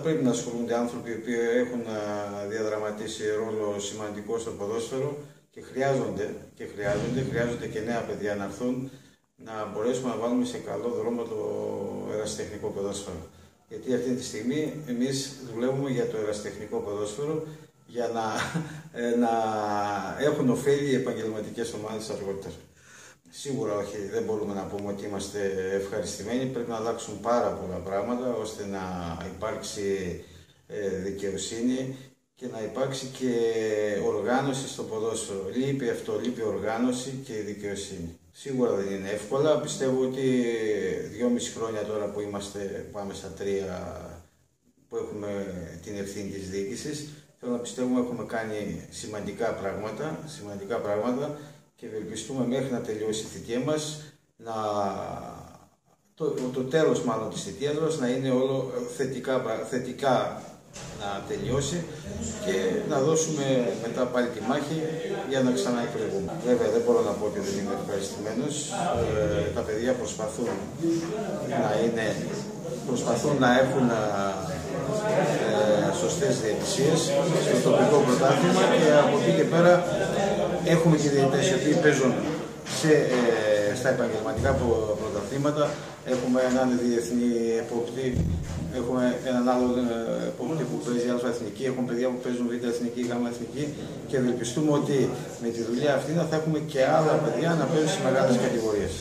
πρέπει να ασχολούνται άνθρωποι που έχουν διαδραματίσει ρόλο σημαντικό στο ποδόσφαιρο και χρειάζονται και νέα παιδιά να έρθουν, να μπορέσουμε να βάλουμε σε καλό δρόμο το ερασιτεχνικό ποδόσφαιρο. Γιατί αυτή τη στιγμή εμείς δουλεύουμε για το ερασιτεχνικό ποδόσφαιρο για να έχουν ωφέλη οι επαγγελματικές ομάδες αργότερα. Σίγουρα όχι, δεν μπορούμε να πούμε ότι είμαστε ευχαριστημένοι, πρέπει να αλλάξουν πάρα πολλά πράγματα ώστε να υπάρξει δικαιοσύνη και να υπάρξει και οργάνωση στο ποδόσφαιρο. Λείπει αυτό, λείπει οργάνωση και δικαιοσύνη. Σίγουρα δεν είναι εύκολα, πιστεύω ότι 2,5 χρόνια τώρα που πάμε στα 3 που έχουμε την ευθύνη της διοίκησης, θέλω να πιστεύουμε έχουμε κάνει σημαντικά πράγματα και ευελπιστούμε μέχρι να τελειώσει η θητεία μας, το τέλος μάλλον της θητείας μας να είναι όλο θετικά να τελειώσει και να δώσουμε μετά πάλι τη μάχη για να ξαναεκλεγούμε. Βέβαια δεν μπορώ να πω ότι δεν είμαι ευχαριστημένος. Τα παιδιά προσπαθούν να έχουν σωστές διαιτησίες στο τοπικό πρωτάθλημα και από εκεί και πέρα έχουμε και διαιτητές οι οποίοι παίζουν στα επαγγελματικά πρωταθλήματα. Έχουμε έναν διεθνή επόπτη, έχουμε έναν άλλο επόπτη που παίζει Α' εθνική, έχουμε παιδιά που παίζουν Β' εθνική, Γ' εθνική και ευελπιστούμε ότι με τη δουλειά αυτή θα έχουμε και άλλα παιδιά να παίζουν στις μεγάλες κατηγορίες.